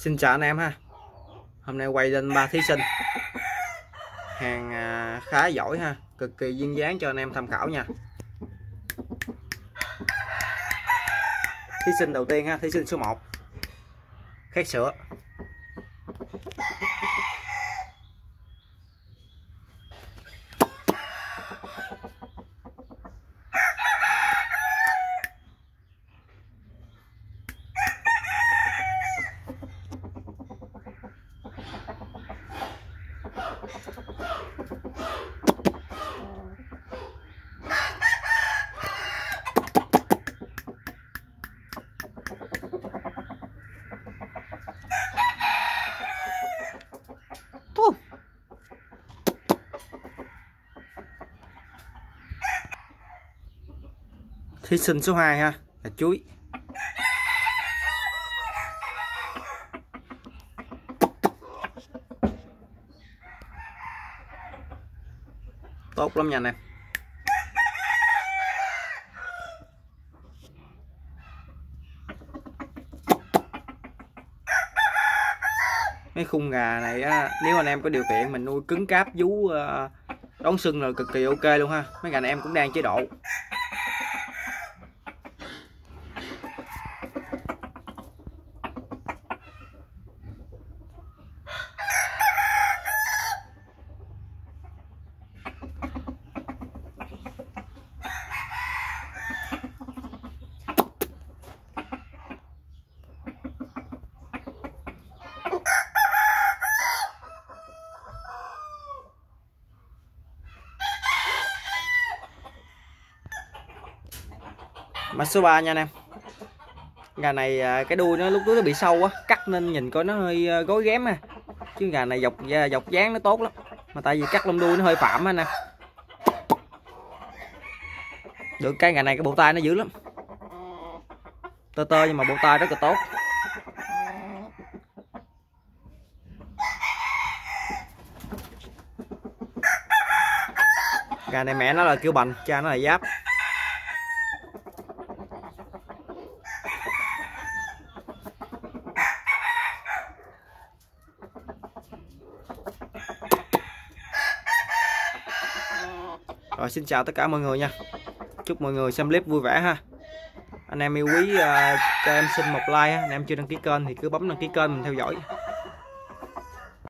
Xin chào anh em ha. Hôm nay quay lên 3 thí sinh hàng khá giỏi ha, cực kỳ duyên dáng cho anh em tham khảo nha. Thí sinh đầu tiên ha, thí sinh số 1 Khét Sữa. Thí sinh số 2 ha, là Chuối. Tốt lắm nha anh em. Mấy khung gà này á, nếu anh em có điều kiện mình nuôi cứng cáp vú đón sưng rồi cực kỳ ok luôn ha. Mấy gà này em cũng đang chế độ. Mã số 3 nha anh em. Gà này cái đuôi nó lúc trước nó bị sâu quá, cắt nên nhìn coi nó hơi gối ghém ha. Chứ gà này dọc dáng nó tốt lắm. Mà tại vì cắt lông đuôi nó hơi phạm anh nè. Được cái gà này cái bộ tay nó dữ lắm. Tơ tơ nhưng mà bộ tay rất là tốt. Gà này mẹ nó là kêu bành, cha nó là giáp. Rồi xin chào tất cả mọi người nha. Chúc mọi người xem clip vui vẻ ha. Anh em yêu quý cho em xin một like ha. Anh em chưa đăng ký kênh thì cứ bấm đăng ký kênh mình theo dõi.